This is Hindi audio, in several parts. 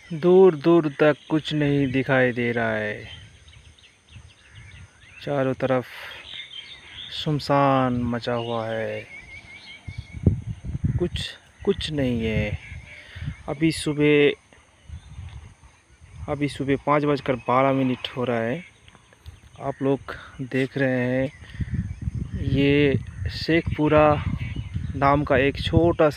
दूर दूर तक कुछ नहीं दिखाई दे रहा है। चारों तरफ सुनसान मचा हुआ है। कुछ कुछ नहीं है। अभी सुबह 5:12 हो रहा है। आप लोग देख रहे हैं ये शेखपुरा नाम का एक छोटा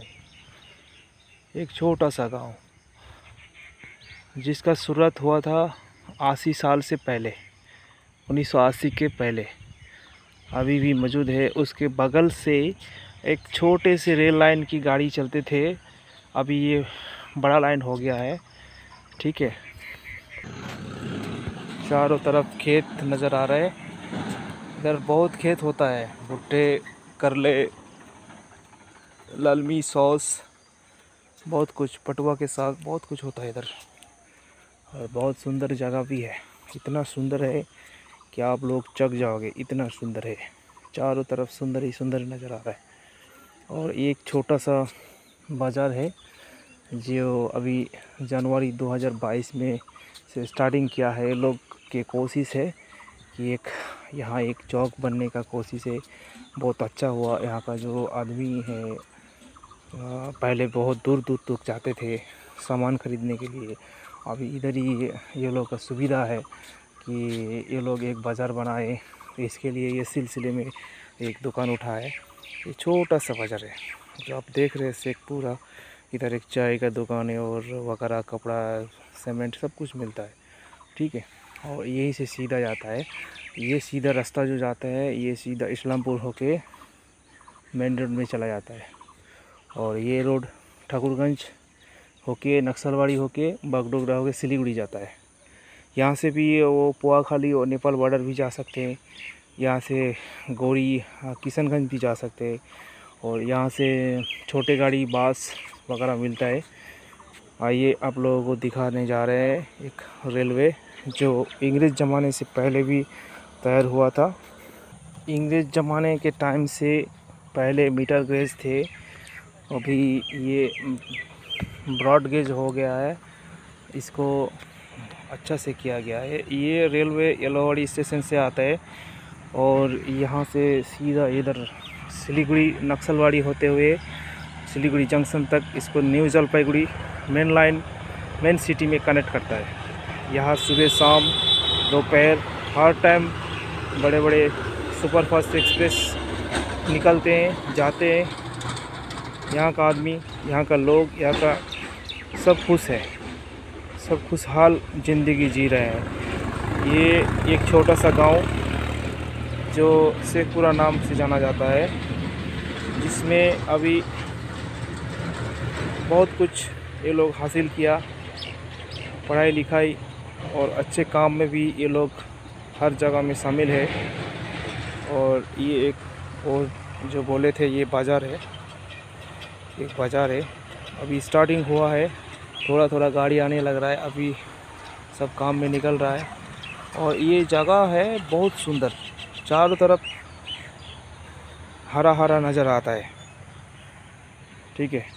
सा गांव जिसका शुरुआत हुआ था 80 साल से पहले, 1980 के पहले। अभी भी मौजूद है। उसके बगल से एक छोटे से रेल लाइन की गाड़ी चलते थे। अभी ये बड़ा लाइन हो गया है। ठीक है, चारों तरफ खेत नज़र आ रहे हैं। इधर बहुत खेत होता है, भुट्टे, करले, लालमी, सॉस, बहुत कुछ, पटुआ के साथ बहुत कुछ होता है इधर। और बहुत सुंदर जगह भी है। इतना सुंदर है कि आप लोग चक जाओगे, इतना सुंदर है। चारों तरफ सुंदर ही सुंदर नज़र आ रहा है। और एक छोटा सा बाज़ार है जो अभी जनवरी 2022 में से स्टार्टिंग किया है। लोग की कोशिश है कि यहाँ एक चौक बनने का कोशिश है। बहुत अच्छा हुआ। यहाँ का जो आदमी है पहले बहुत दूर दूर तक जाते थे सामान ख़रीदने के लिए। अभी इधर ही ये लोग का सुविधा है कि ये लोग एक बाज़ार बनाए। इसके लिए ये सिलसिले में एक दुकान उठाए। ये छोटा सा बाज़ार है जो आप देख रहे हैं शेखपुरा। इधर एक चाय का दुकान है और वगैरह, कपड़ा, सीमेंट, सब कुछ मिलता है। ठीक है, और यहीं से सीधा जाता है। ये सीधा रास्ता जो जाता है ये सीधा इस्लामपुर होके मेन रोड में चला जाता है। और ये रोड ठाकुरगंज होके, नक्सलवाड़ी होके, बागडोगरा होके सिलीगुड़ी जाता है। यहाँ से भी वो पोआखाली और नेपाल बॉर्डर भी जा सकते हैं। यहाँ से गौरी, किशनगंज भी जा सकते हैं। और यहाँ से छोटे गाड़ी, बास वगैरह मिलता है। आइए आप लोगों को दिखाने जा रहे हैं एक रेलवे जो अंग्रेज़ ज़माने से पहले भी तैयार हुआ था। अंग्रेज़ ज़माने के टाइम से पहले मीटर गेज थे, अभी ये ब्रॉड गेज हो गया है। इसको अच्छा से किया गया है। ये रेलवे येलोवाड़ी स्टेशन से आता है और यहाँ से सीधा इधर सिलीगुड़ी, नक्सलवाड़ी होते हुए सिलीगुड़ी जंक्शन तक इसको न्यू जलपाईगुड़ी मेन सिटी में कनेक्ट करता है। यहाँ सुबह शाम दोपहर हर टाइम बड़े बड़े सुपरफास्ट एक्सप्रेस निकलते हैं, जाते हैं। यहाँ का आदमी, यहाँ का लोग, यहाँ का सब खुश है, सब खुशहाल ज़िंदगी जी रहे हैं। ये एक छोटा सा गांव जो शेखपुरा नाम से जाना जाता है, जिसमें अभी बहुत कुछ ये लोग हासिल किया। पढ़ाई लिखाई और अच्छे काम में भी ये लोग हर जगह में शामिल है। और ये एक और जो बोले थे ये बाज़ार है, एक बाज़ार है। अभी स्टार्टिंग हुआ है, थोड़ा थोड़ा गाड़ी आने लग रहा है। अभी सब काम में निकल रहा है। और ये जगह है बहुत सुंदर, चारों तरफ हरा हरा नज़र आता है। ठीक है,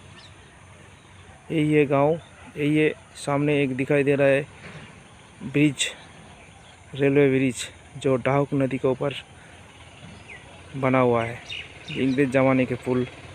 ये गांव, ये सामने एक दिखाई दे रहा है ब्रिज, रेलवे ब्रिज जो डाहुक नदी के ऊपर बना हुआ है। इंग्रेज़ ज़माने के पुल।